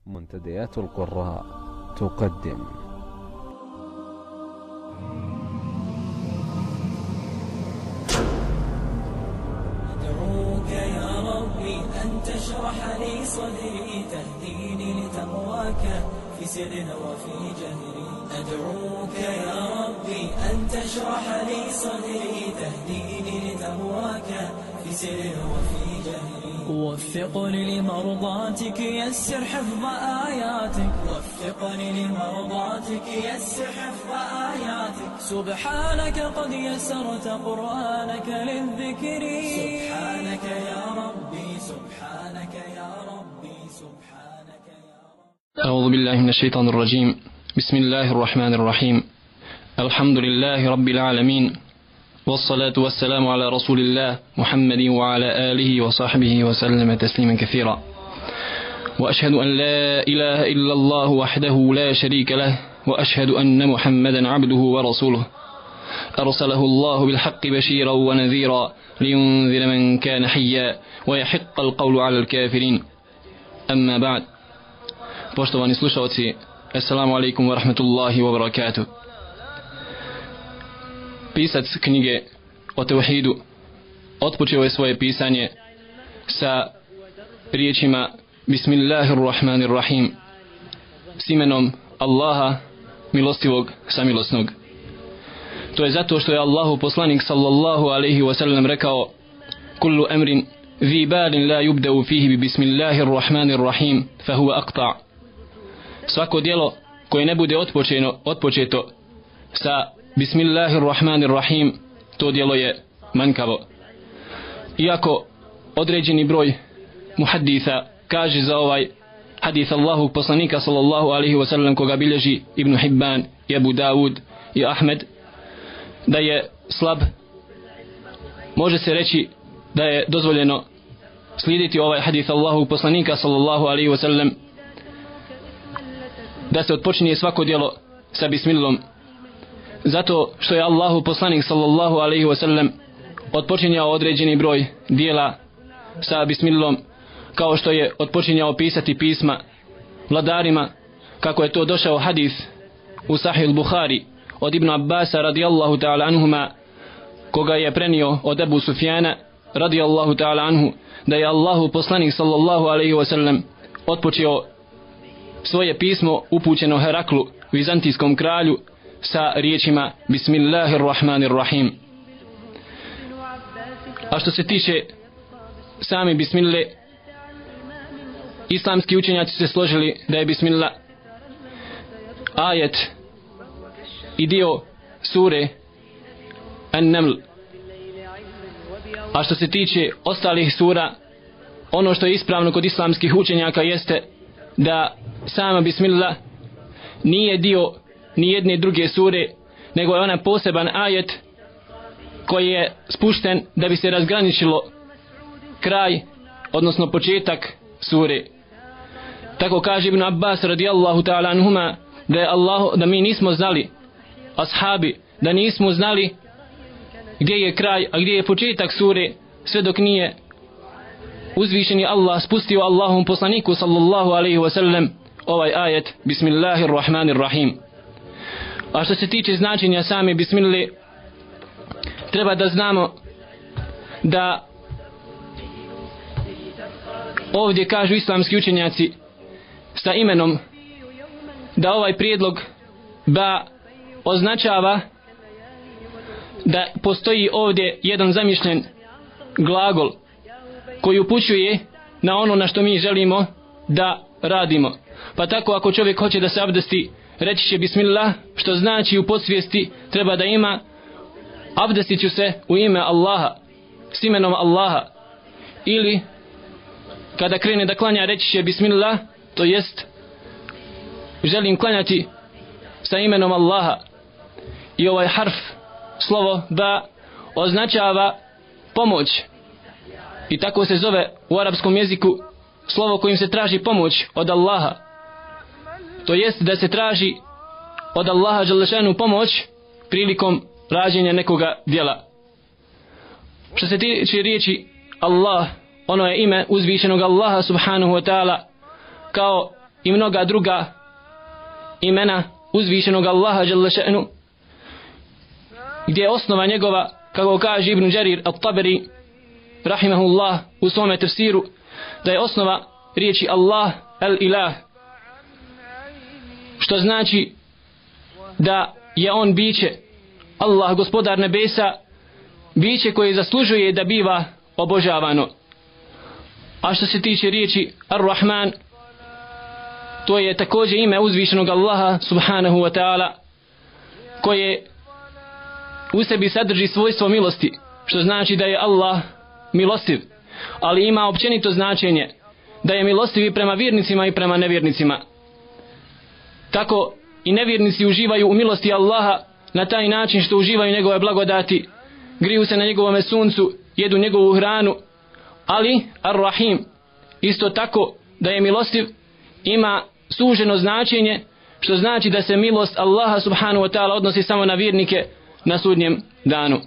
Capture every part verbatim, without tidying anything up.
منتديات القراء تقدم أدعوك يا ربي أن تشرح لي صدري تهديني لتقواك في سر وفي جهري. أدعوك يا ربي أن تشرح لي صدري تهديني لتقواك في سر وفي جهري. وفقني لمرضاتك يسر حفظ آياتك وفقني لمرضاتك يسر حفظ آياتك. سبحانك قد يسرت قرآنك للذكر. سبحانك يا ربي سبحانك يا ربي سبحانك يا ربي. أعوذ بالله من الشيطان الرجيم. بسم الله الرحمن الرحيم. الحمد لله رب العالمين، والصلاة والسلام على رسول الله محمد وعلى آله وصحبه وسلم تسليما كثيرا. وأشهد أن لا إله إلا الله وحده لا شريك له، وأشهد أن محمدا عبده ورسوله أرسله الله بالحق بشيرا ونذيرا لينذر من كان حيا ويحق القول على الكافرين. أما بعد. Poštovani slušalci, assalamu alaikum wa rahmatullahi wa barakatuh. Pisac knjige o tevhidu otpočeo je svoje pisanje sa riječima Bismillahirrahmanirrahim, s imenom Allaha milostivog samilosnog. To je zato što je Allahu poslanik sallallahu alaihi wa sallam rekao: kullu amrin zi balin la yubda'u fihi bi Bismillahirrahmanirrahim fa huwa aqta'. Svako djelo koje ne bude otpočeno, otpočeto sa Bismillahirrahmanirrahim, to djelo je manjkavo. Iako određeni broj muhadditha kaže za ovaj hadith Allahog poslanika sallallahu alaihi wa sallam, koga bilježi Ibn Hibban i Abu Dawud i Ahmed, da je slab, može se reći da je dozvoljeno slijediti ovaj hadith Allahog poslanika sallallahu alaihi wa sallam, da se odpočinje svako djelo sa bismillom, zato što je Allahu poslanik sallallahu alaihi wa sallam odpočinjao određeni broj dijela sa bismillom, kao što je odpočinjao pisati pisma vladarima, kako je to došao hadith u Sahih Buhari od Ibn Abbasa radijallahu ta'ala anhuma, koga je prenio od Ebu Sufjana radijallahu ta'ala anhu, da je Allahu poslanik sallallahu alaihi wa sallam odpočeo svoje pismo upućeno Heraklu, vizantijskom kralju, sa riječima Bismillahirrahmanirrahim. A što se tiče same bismille, islamski učenjaci se složili da je bismillah ajet i dio sure An-Naml. A što se tiče ostalih sura, ono što je ispravno kod islamskih učenjaka jeste da sama bismillah nije dio ni jedne druge sure, nego je ona poseban ajet koji je spušten da bi se razgraničilo kraj, odnosno početak sure. Tako kaže Ibn Abbas radijallahu ta'ala anhuma, da je Allah, da mi nismo znali, ashabi, da nismo znali gdje je kraj, a gdje je početak sure, sve dok nije uzvišeni Allah spustio Allahom poslaniku sallallahu alaihi wa sallam ovaj ajet Bismillahirrahmanirrahim. A što se tiče značenja same bismille, treba da znamo da ovdje kažu islamski učenjaci sa imenom, da ovaj prijedlog ba označava da postoji ovdje jedan zamišljen glagol koji upućuje na ono na što mi želimo da radimo. Pa tako ako čovjek hoće da se abdesti, reći će bismillah, što znači u podsvijesti treba da ima abdestit ću se u ime Allaha, s imenom Allaha. Ili kada krene da klanja, reći će bismillah, to jest želim klanjati sa imenom Allaha. I ovaj harf, slovo ba, označava pomoć, i tako se zove u arapskom jeziku slovo kojim se traži pomoć od Allaha. To jest da se traži od Allaha dželešanu pomoć prilikom rađenja nekoga djela. Što se tiče riječi Allah, ono je ime uzvišenog Allaha subhanahu wa ta'ala, kao i mnoga druga imena uzvišenog Allaha dželle še'nu, gdje je osnova njegova, kako kaže Ibn Đarir al-Taberi rahimahullah u svome tefsiru, da je osnova riječi Allah el-Ilah, što znači da je on biće, Allah gospodar nebesa, biće koje zaslužuje da biva obožavano. A što se tiče riječi Ar-Rahman, to je također ime uzvišenog Allaha subhanahu wa ta'ala, koje u sebi sadrži svojstvo milosti, što znači da je Allah milostiv, ali ima općenito značenje da je milostiv i prema vjernicima i prema nevjernicima. Tako i nevjernici uživaju u milosti Allaha na taj način što uživaju njegove blagodati, griju se na njegovome suncu, jedu njegovu hranu, ali Ar-Rahim isto tako da je milostiv ima suženo značenje, što znači da se milost Allaha subhanahu wa ta'ala odnosi samo na vjernike na sudnjem danu.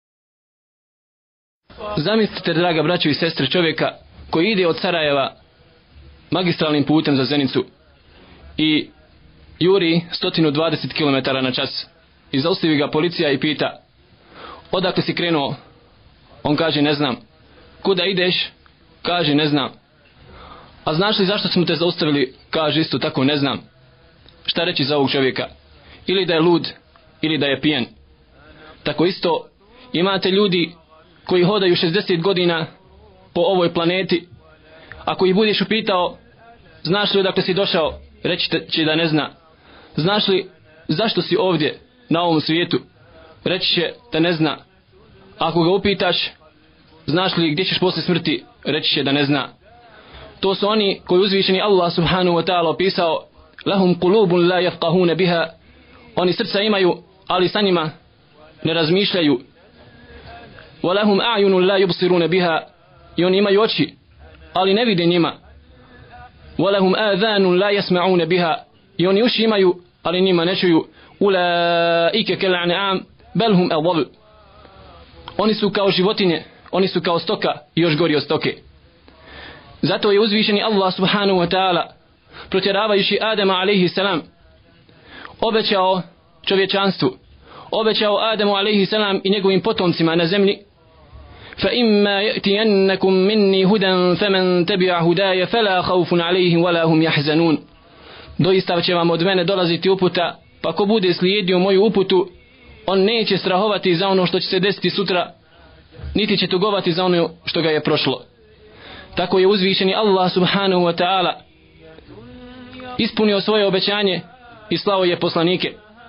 Zamislite, draga braćo i sestre, čovjeka koji ide od Sarajeva magistralnim putem za Zenicu i juri sto dvadeset kilometara na čas i zaustavi ga policija i pita: odakle si krenuo? On kaže: ne znam. Kuda ideš? Kaže: ne znam. A znaš li zašto smo te zaustavili? Kaže isto tako: ne znam. Šta reći za ovog čovjeka? Ili da je lud, ili da je pijen. Tako isto imate ljudi koji hodaju šezdeset godina po ovoj planeti. Ako ih budeš upitao: znaš li odakle si došao? Reći će da ne zna. Znaš li zašto si ovdje na ovom svijetu? Reći će da ne zna. Ako ga upitaš: znaš li gdje ćeš posle smrti? Reći će da ne zna. To su oni koji uzvišeni Allah subhanahu wa ta'ala opisao: lahum kulubun la yafqahuna biha. Oni srca imaju, ali sa njima ne razmišljaju. Wa lahum a'yunun la yubsiruna biha. I oni imaju oči, ali ne vide njima. Wa lahum adhanun la yasma'una biha. I oni uši imaju, ali njima ne čuju. Ulaika kal an'am bal hum adall. Oni su kao životinje, oni su kao stoka i još gori od stoke. Zato je uzvišeni Allah subhanahu wa ta'ala, protjeravajući Adama alaihi salam, obećao čovječanstvu, obećao Adamu alaihi salam i njegovim potomcima na zemlji: fa imma ya'tiyannakum minni hudan faman tabi'a hudaya fala khawfun alayhim wala hum yahzanun. Doista će vam od mene dolaziti uputa, pa ko bude slijedio moju uputu, on neće strahovati za ono što će se desiti sutra, niti će tugovati za ono što ga je prošlo. Tako je uzvišeni Allah subhanahu wa ta'ala ispunio svoje obećanje i slao je poslanike.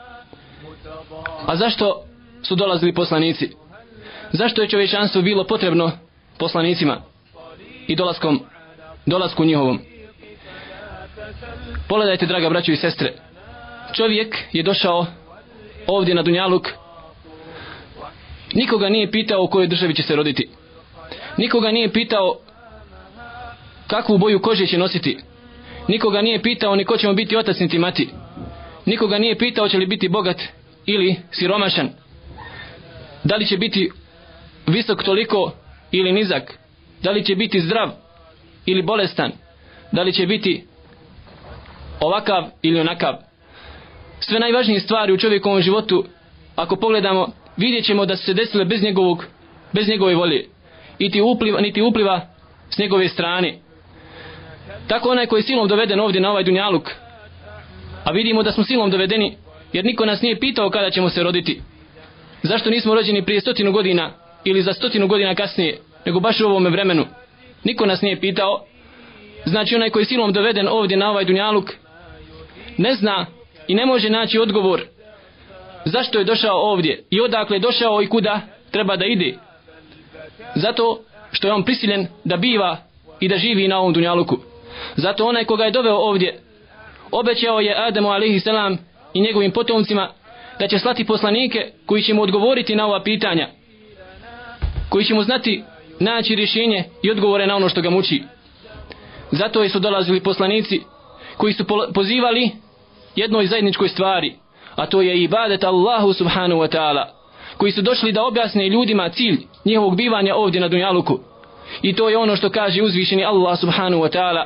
A zašto su dolazili poslanici? Zašto je čovječanstvo bilo potrebno poslanicima i dolaskom, dolasku njihovom? Pogledajte, draga braćo i sestre, čovjek je došao ovdje na dunjaluk, nikoga nije pitao u kojoj državi će se roditi, nikoga nije pitao kakvu boju kože će nositi, nikoga nije pitao ni ko će mu biti otac niti mati, nikoga nije pitao će li biti bogat ili siromašan, da li će biti visok toliko ili nizak, da li će biti zdrav ili bolestan, da li će biti ovakav ili onakav. Sve najvažnije stvari u čovjekovom životu, ako pogledamo, vidjet ćemo da su se desile bez njegovog, bez njegove volje, niti upliva, niti upliva s njegove strane. Tako onaj koji je silom doveden ovdje na ovaj dunjaluk, a vidimo da smo silom dovedeni jer niko nas nije pitao kada ćemo se roditi. Zašto nismo rođeni prije stotinu godina ili za stotinu godina kasnije, nego baš u ovome vremenu? Niko nas nije pitao. Znači onaj koji je silom doveden ovdje na ovaj dunjaluk ne zna i ne može naći odgovor zašto je došao ovdje i odakle je došao i kuda treba da ide. Zato što je on prisiljen da biva i da živi na ovom dunjaluku. Zato onaj koga je doveo ovdje obećao je Adamu alejhi selam i njegovim potomcima da će slati poslanike koji će mu odgovoriti na ova pitanja, koji će mu znati naći rješenje i odgovore na ono što ga muči. Zato su dolazili poslanici koji su pozivali jednoj zajedničkoj stvari, a to je ibadet Allahu subhanahu wa ta'ala, koji su došli da objasne ljudima cilj njihovog bivanja ovdje na dunjaluku. I to je ono što kaže uzvišeni Allah subhanahu wa ta'ala: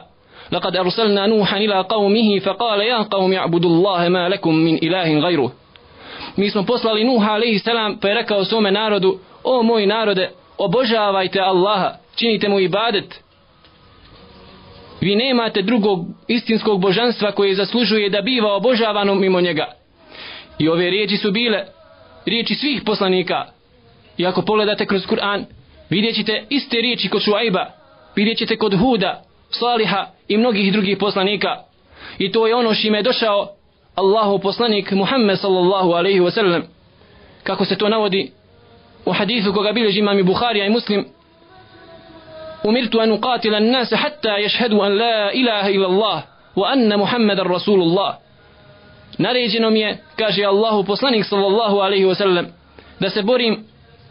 لقد أرسلنا نوحا إلى قومه فقال يا قوم اعبدوا الله ما لكم من إله غيره. Mi smo poslali Nuha alejhi selam pa je rekao svome narodu: o moj narode, obožavajte Allaha, činite mu ibadet. Vi nemate drugog istinskog božanstva koje zaslužuje da biva obožavano mimo njega. I ove riječi su bile riječi svih poslanika. I ako pogledate kroz Kur'an, vidjet ćete iste riječi kod Šuajba, vidjet ćete kod Huda, Saliha i mnogih drugih poslanika. I to je ono šime je došao Allahu poslanik Muhammed sallallahu alaihi wa sallam. Kako se to navodi u hadithu koga bilježi imam i Buharija i Muslim: umirtu an uqatila an-nas hatta yashhadu an la ilaha illa Allah wa anna Muhammadan Rasulullah. Naređeno mi je, kaže Allahu poslanik sallallahu alaihi wa sallam, da se borim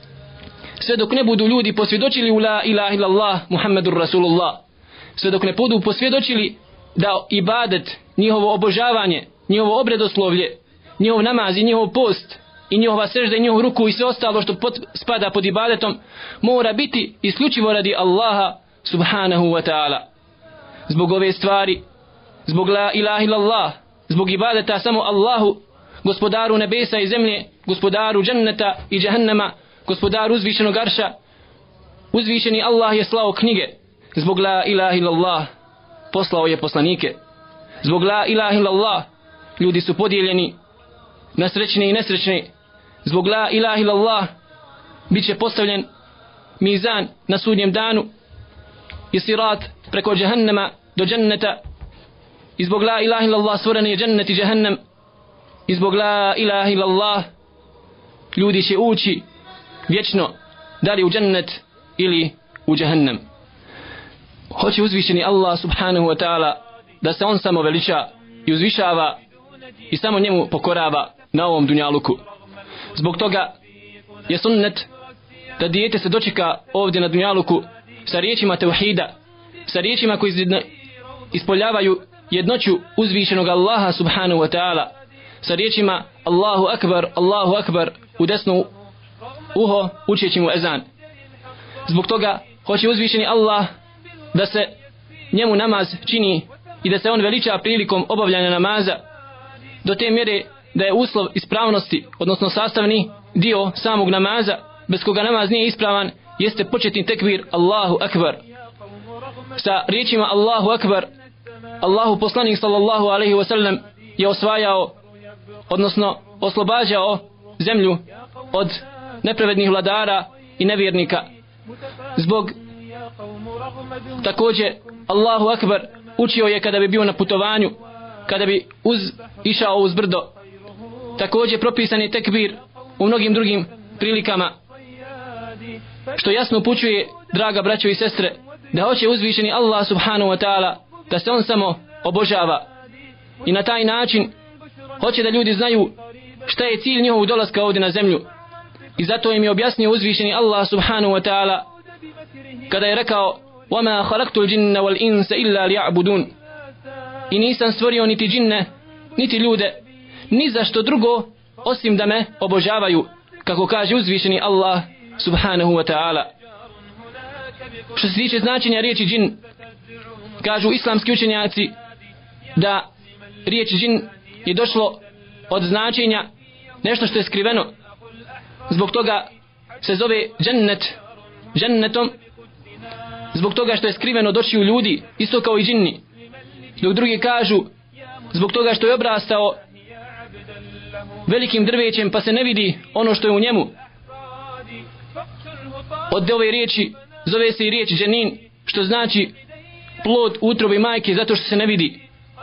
sve dok ne budu ljudi posvjedočili u la ilaha illa Allah Muhammadur Rasulullah. Sve dok ne budu posvjedočili da ibadet, njihovo obožavanje, njihovo obredoslovlje, njihov namaz i njihov post i njihova sežda i njihov ruku i sve ostalo što pod, spada pod ibadetom mora biti isključivo radi Allaha subhanahu wa ta'ala. Zbog ove stvari, zbog la ilaha illallah, zbog ibadeta samo Allahu, gospodaru nebesa i zemlje, gospodaru dženneta i džahannama, gospodaru uzvišenog arša, uzvišeni Allah je slao knjige. Zbog la ilaha illallah poslao je poslanike. Zbog la ilaha illallah ljudi su podijeljeni na srećne i nesrećne. Zbog la ilaha illallah bit će postavljen mizan na sudnjem danu i sirat preko džahannama do dženneta. I zbog la ilaha illallah stvoren je džennet i džahannam. I zbog la ilaha illallah ljudi će ući vječno, da li u džennet ili u džahannam. Hoće uzvišeni Allah subhanahu wa ta'ala da se on samo veliča i uzvišava i samo njemu pokorava na ovom dunjaluku. Zbog toga je sunnet da dijete se dočeka ovdje na dunjaluku sa riječima tevhida, sa riječima koji ispoljavaju jednoću uzvišenog Allaha subhanahu wa ta'ala, sa riječima Allahu akbar, Allahu akbar u desno uho učeći mu ezan. Zbog toga hoće uzvišeni Allah da se njemu namaz čini i da se on veliča prilikom obavljanja namaza do te mjere da je uslov ispravnosti, odnosno sastavni dio samog namaza, bez koga namaz nije ispravan, jeste početni tekbir Allahu akbar. Sa riječima Allahu akbar Allahu poslanik sallallahu alaihi wa sallam je osvajao, odnosno oslobađao zemlju od nepravednih vladara i nevjernika. Zbog također Allahu akbar učio je kada bi bio na putovanju, kada bi uz, išao uz brdo. Također propisan je tekbir u mnogim drugim prilikama, što jasno upućuje, draga braćo i sestre, da hoće uzvišeni Allah subhanahu wa ta'ala da se on samo obožava. I na taj način hoće da ljudi znaju šta je cilj njihovog dolaska ovdje na zemlju. I zato im je objasnio uzvišeni Allah subhanahu wa ta'ala kada je rekao: وَمَا خَلَقْتُ الْجِنَّ وَالْإِنسَ إِلَّا لِيَعْبُدُونَ. I nisam stvorio niti džinne, niti ljude, ni za što drugo osim da me obožavaju, kako kaže uzvišeni Allah subhanahu wa ta'ala. Što se tiče značenja riječi džin, kažu islamski učenjaci da riječ džin je došlo od značenja nešto što je skriveno. Zbog toga se zove džennet džennetom, zbog toga što je skriveno doći u ljudi, isto kao i džinni. Dok drugi kažu zbog toga što je obrastao velikim drvećem pa se ne vidi ono što je u njemu. Od ove riječi zove se i riječ dženin, što znači plod utrobe majke, zato što se ne vidi.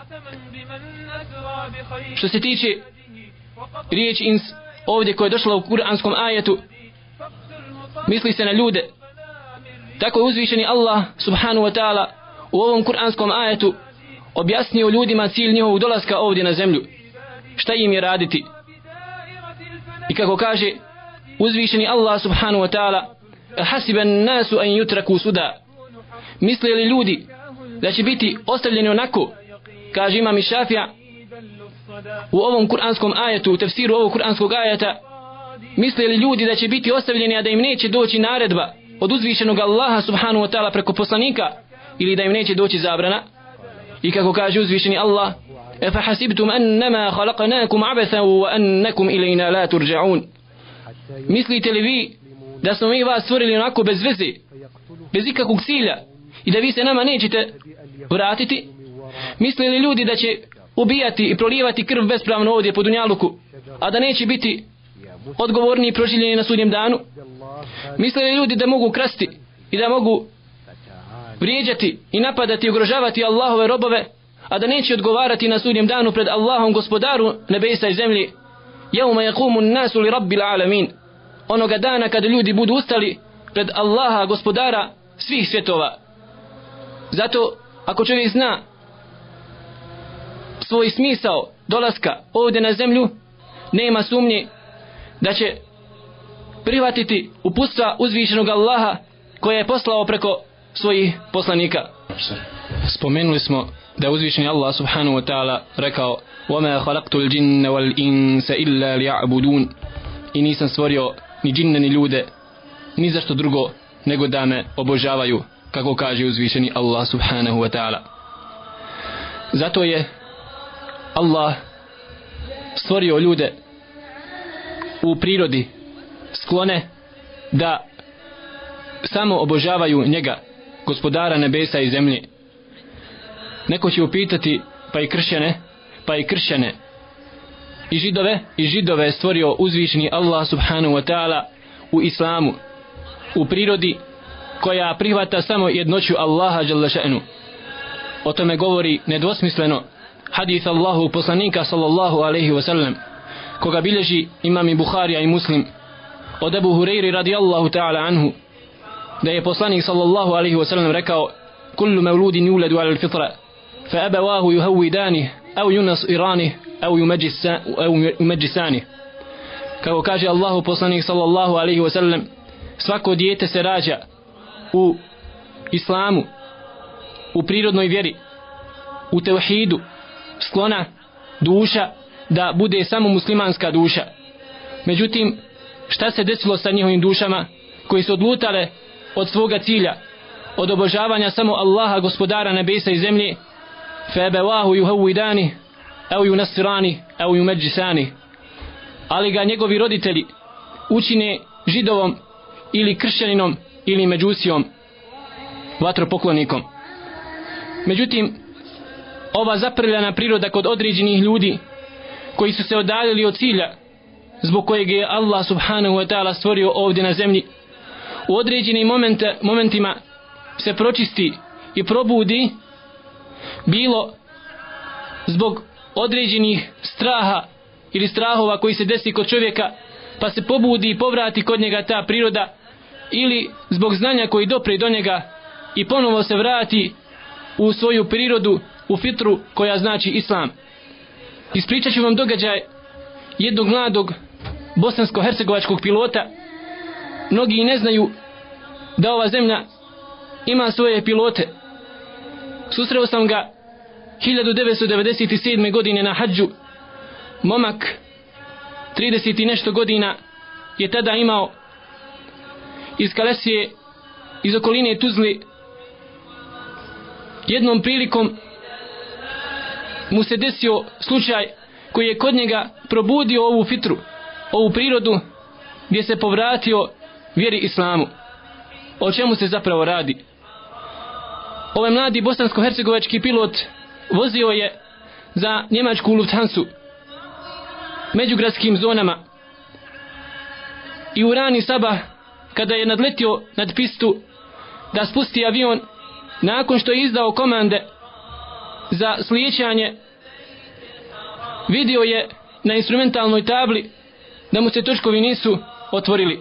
Što se tiče riječi ins ovdje koja je došla u kuranskom ajetu, misli se na ljude. Tako je uzvišeni Allah subhanahu wa ta'ala u ovom kuranskom ajetu objasnio ljudima cilj njihovog dolaska ovdje na zemlju, šta im je raditi. I kako kaže uzvišeni Allah subhanahu wa ta'ala: hasiban nasu an yutraku suda. Misle li ljudi da će biti ostavljeni onako, kaže imam Šafija u ovom kuranskom ajetu, u tefsiru ovog kuranskog ajeta, misle li ljudi da će biti ostavljeni, a da im neće doći naredba od uzvišenog Allaha subhanahu wa ta'ala preko poslanika, ili da im neće doći zabrana? I kako kaže uzvišeni Allah: "Efa hasibtum annama khalaqnakum abathan wa annakum ilayna la turja'un." Mislite li vi da smo mi vas stvorili onako bez veze, bez ikakvog cilja i da vi se nama nećete vratiti? Misle li ljudi da će ubijati i prolijevati krv bespravno ovdje po dunjaluku, a da neće biti odgovorni i proživljeni na sudnjem danu? Misle li ljudi da mogu krasti i da mogu vrijeđati i napadati i ugrožavati Allahove robove, a da neće odgovarati na sudnjem danu pred Allahom, gospodaru nebesa i zemlji? Jevma yaqumu an-nasu li rabbil alamin. Onoga dana kada ljudi budu ustali pred Allaha, gospodara svih svjetova. Zato ako čovjek zna svoj smisao dolaska ovdje na zemlju, nema sumnje da će prihvatiti uputstva uzvišenog Allaha koje je poslao preko svojih poslanika. Spomenuli smo da je uzvišeni Allah subhanahu wa ta'ala rekao: "Wama khalaqtul jinna wal insa illa liya'budun." I nisam stvorio ni džinne ni ljude ni zašto drugo nego da me obožavaju, kako kaže uzvišeni Allah subhanahu wa ta'ala. Zato je Allah stvorio ljude u prirodi sklone da samo obožavaju njega, gospodara nebesa i zemlje. Neko će upitati: pa i kršćane, pa i kršćane i židove, i židove je stvorio uzvišeni Allah subhanahu wa ta'ala u islamu, u prirodi koja prihvata samo jednoću Allaha dželle še'nu. O tome govori nedvosmisleno hadis Allahu poslanika sallallahu alejhi ve sellem, koga bilježi imam i Buharija i Muslim od Ebu Hureyri radijallahu ta'ala anhu, da je poslanik sallallahu alejhi ve sellem rekao: "Kullu mevludin yuladu ala al-fitra, fa abawahu yuhawidani aw yunasirani aw yumajjisani." Kako kaže Allahu poslanik sallallahu alejhi ve sellem, svako dijete se rađa u islamu, u prirodnoj vjeri, u tevhidu, sklona duša da bude samo muslimanska duša. Međutim, šta se desilo sa njihovim dušama koji su odlutale od svoga cilja, od obožavanja samo Allaha, gospodara nebesa i zemlje? Febevahu yuhawidani au yunasirani au yumajjisani. Ali ga njegovi roditelji učine židovom ili kršćaninom ili međusijom, vatropoklonikom. Međutim, ova zaprljana priroda kod određenih ljudi koji su se odaljili od cilja zbog kojeg je Allah subhanahu wa ta'ala stvorio ovdje na zemlji, u određenim momente, momentima se pročisti i probudi, bilo zbog određenih straha ili strahova koji se desi kod čovjeka, pa se pobudi i povrati kod njega ta priroda, ili zbog znanja koji dopre do njega i ponovo se vrati u svoju prirodu, u fitru koja znači islam. Ispričat ću vam događaj jednog mladog bosansko-hercegovačkog pilota. Mnogi ne znaju da ova zemlja ima svoje pilote. Susreo sam ga hiljadu devetsto devedeset sedme. godine na hadžu. Momak trideset i nešto godina je tada imao, iz Kalesije, iz okoline Tuzli. Jednom prilikom mu se desio slučaj koji je kod njega probudio ovu fitru, ovu prirodu, gdje se povratio vjeri islamu. O čemu se zapravo radi? Ovaj mladi bosansko-hercegovački pilot vozio je za njemačku Lufthansu međugradskim zonama i u rani sabah, kada je nadletio nad pistu da spusti avion, nakon što je izdao komande za slijećanje, vidio je na instrumentalnoj tabli da mu se točkovi nisu otvorili.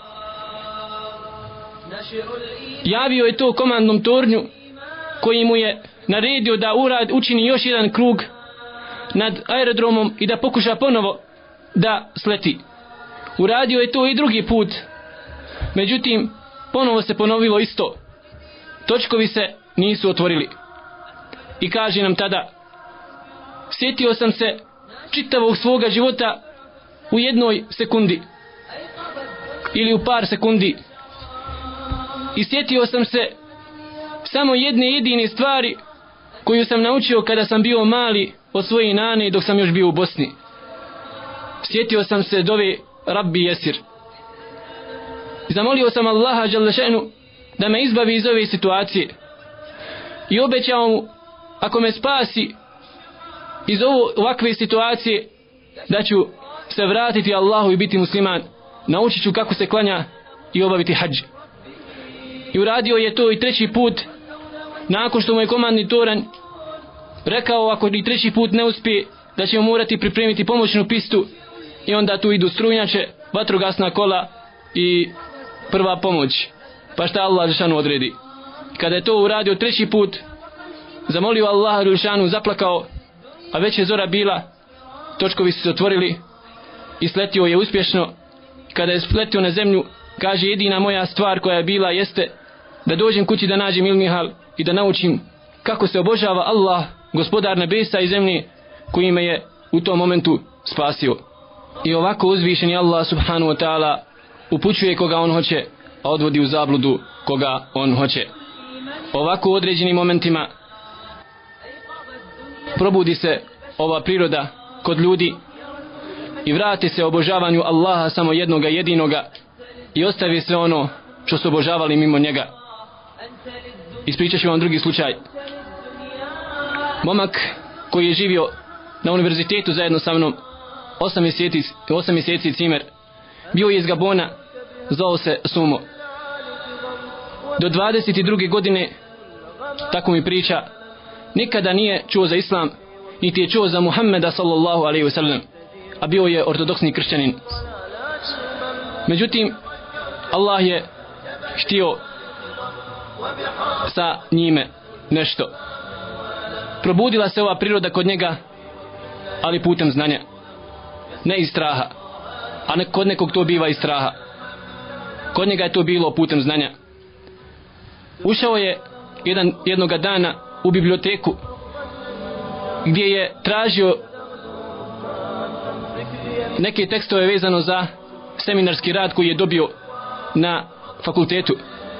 Javio je to komandnom tornju koji mu je naredio da urad učini još jedan krug nad aerodromom i da pokuša ponovo da sleti. Uradio je to i drugi put, međutim ponovo se ponovilo isto. Točkovi se nisu otvorili. I kaže nam tada: sjetio sam se čitavog svoga života u jednoj sekundi ili u par sekundi. I sjetio sam se samo jedne jedine stvari koju sam naučio kada sam bio mali od svoje nane dok sam još bio u Bosni. Sjetio sam se dove Rabbi Jesir. Zamolio sam Allaha dželle še'nu da me izbavi iz ove situacije. I obećao mu, ako me spasi iz ovo, ovakve situacije, da ću se vratiti Allahu i biti musliman. Naučit ću kako se klanja i obaviti hadž. I uradio je to i treći put, nakon što mu je komandni toranj rekao ako i treći put ne uspije, da ćemo morati pripremiti pomoćnu pistu, i onda tu idu strunjače, vatrogasna kola i prva pomoć. Pa šta Allah dželešanu odredi. Kada je to uradio treći put, zamolio Allaha dželešanu, zaplakao, a već je zora bila, točkovi su se otvorili i sletio je uspješno. Kada je sletio na zemlju, kaže, jedina moja stvar koja je bila jeste da dođem kući da nađem ilmihal i da naučim kako se obožava Allah, gospodar nebesa i zemlje, koji me je u tom momentu spasio. I ovako uzvišeni Allah subhanahu wa ta'ala upućuje koga on hoće, a odvodi u zabludu koga on hoće. Ovako u određenim momentima probudi se ova priroda kod ljudi i vrati se obožavanju Allaha samo jednoga jedinoga i ostavi se ono što su obožavali mimo njega. Ispričat ću vam drugi slučaj. Momak koji je živio na univerzitetu zajedno sa mnom osam mjeseci, osam mjeseci cimer, bio je iz Gabona, zvao se Sumo. Do dvadeset druge godine, tako mi priča, nikada nije čuo za islam, niti je čuo za Muhammeda sallallahu alaihi wasallam, a bio je ortodoksni kršćanin. Međutim, Allah je htio sa njime nešto. Probudila se ova priroda kod njega, ali putem znanja, ne iz straha, a ne, kod nekog to biva iz straha. Kod njega je to bilo putem znanja. Ušao je jedan, jednoga dana u biblioteku gdje je tražio neke tekstove vezano za seminarski rad koji je dobio na fakultetu.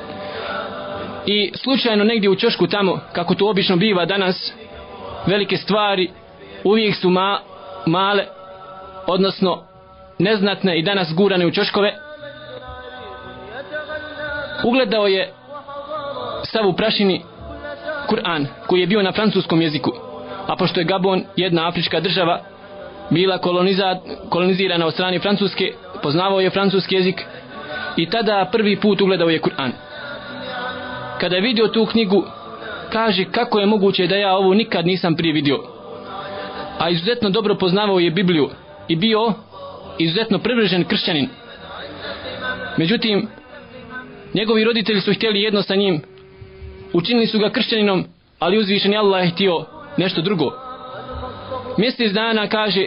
I slučajno negdje u ćošku tamo, kako to obično biva danas, velike stvari uvijek su ma, male, odnosno neznatne i danas gurane u ćoškove. Ugledao je stav u prašini Kur'an koji je bio na francuskom jeziku, a pošto je Gabon jedna afrička država bila kolonizirana od strane Francuske, poznavao je francuski jezik i tada prvi put ugledao je Kur'an. Kada je vidio tu knjigu, kaže, kako je moguće da ja ovo nikad nisam prije vidio. A izuzetno dobro poznavao je Bibliju i bio izuzetno privržen kršćanin. Međutim, njegovi roditelji su htjeli jedno sa njim, učinili su ga kršćaninom, ali uzvišeni Allah je htio nešto drugo. Mjesec dana, kaže,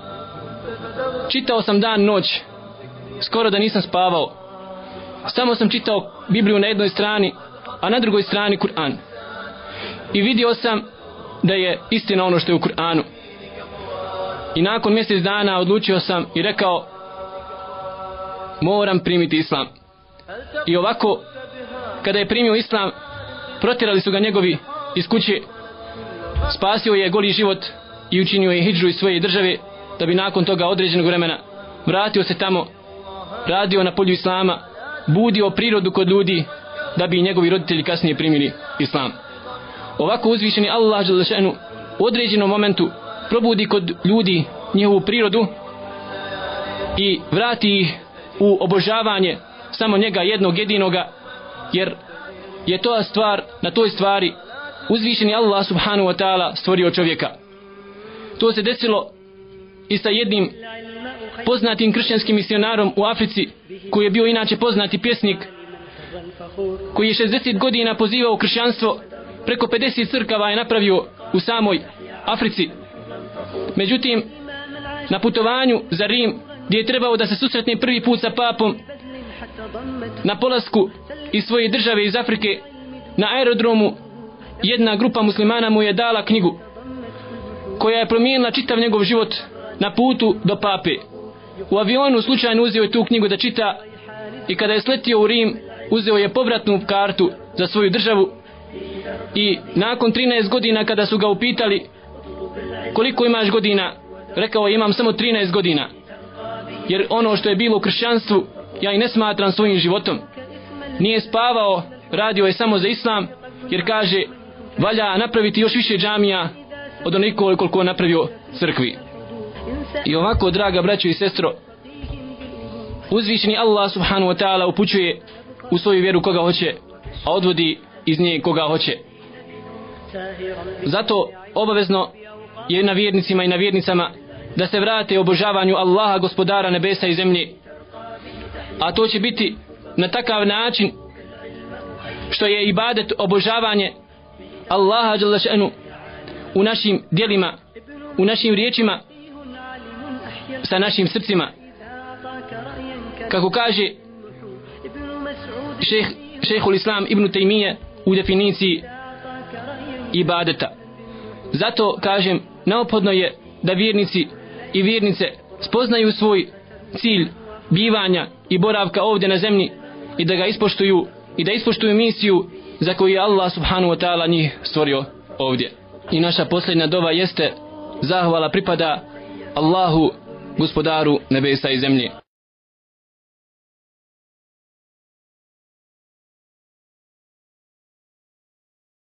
čitao sam dan noć, skoro da nisam spavao. Samo sam čitao Bibliju na jednoj strani, a na drugoj strani Kur'an. I vidio sam da je istina ono što je u Kur'anu. I nakon mjesec dana odlučio sam i rekao, moram primiti islam. I ovako, kada je primio islam, protjerali su ga njegovi iz kuće, spasio je goli život i učinio je hidžu iz svoje države, da bi nakon toga određenog vremena vratio se tamo, radio na polju islama, budio prirodu kod ljudi, da bi njegovi roditelji kasnije primili islam. Ovako uzvišeni Allah dželle še'nu u određenom momentu probudi kod ljudi njihovu prirodu i vrati ih u obožavanje samo njega jednog jedinoga, jer je to stvar, na toj stvari uzvišeni Allah subhanahu wa ta'ala stvorio čovjeka. To se desilo i sa jednim poznatim kršćanskim misionarom u Africi, koji je bio inače poznati pjesnik, koji je šezdeset godina pozivao kršćanstvo, preko pedeset crkava je napravio u samoj Africi. Međutim, na putovanju za Rim, gdje je trebao da se susretne prvi put sa papom, na polasku iz svoje države iz Afrike, na aerodromu, jedna grupa muslimana mu je dala knjigu koja je promijenila čitav njegov život na putu do pape. U avionu slučajno uzeo je tu knjigu da čita i kada je sletio u Rim, uzeo je povratnu kartu za svoju državu I nakon trinaest godina kada su ga upitali koliko imaš godina, rekao je imam samo trinaest godina. Jer ono što je bilo u kršćanstvu ja i ne smatram svojim životom. Nije spavao, radio je samo za islam, jer kaže valja napraviti još više džamija od onoliko koliko je napravio crkvi. I ovako, draga braćo i sestro, uzvišeni Allah subhanahu wa ta'ala upućuje u svoju vjeru koga hoće, a odvodi iz nje koga hoće. Zato obavezno je na vjernicima i na vjernicama da se vrate obožavanju Allaha, gospodara nebesa i zemlje. A to će biti na takav način što je ibadet obožavanje Allaha dželle šanu u našim djelima, u našim riječima, sa našim srcima. Kako kaže šejh, šejhul Islam Ibn Taymije u definiciji ibadeta. Zato kažem, neophodno je da vjernici i vjernice spoznaju svoj cilj bivanja i boravka ovdje na zemlji i da ga ispoštuju i da ispoštuju misiju za koju je Allah subhanahu wa ta'ala njih stvorio ovdje. I naša posljednja dova jeste zahvala pripada Allahu, gospodaru nebesa i zemlje.